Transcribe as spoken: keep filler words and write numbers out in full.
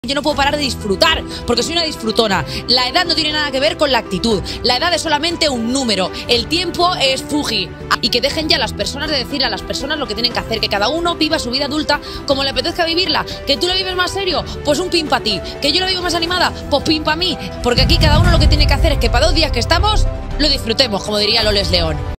Yo no puedo parar de disfrutar, porque soy una disfrutona. La edad no tiene nada que ver con la actitud. La edad es solamente un número. El tiempo es fugi. Y que dejen ya las personas de decirle a las personas lo que tienen que hacer. Que cada uno viva su vida adulta como le apetezca vivirla. Que tú lo vives más serio, pues un pin para ti. Que yo lo vivo más animada, pues pin para mí. Porque aquí cada uno lo que tiene que hacer es que para dos días que estamos, lo disfrutemos, como diría Loles León.